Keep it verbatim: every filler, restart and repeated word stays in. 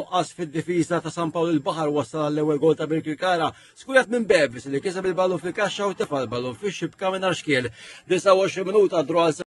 nuqqas fid-difiża ta' San Pawl il-Baħar wassal l-ewwel gol ta' Birkirkara skujat minn Bevis li kiseb il-ballun fil-kaxxa u tefa' l-ballun fix-xibka mingħajr xkiel. disa' u għoxrin minuta dru għal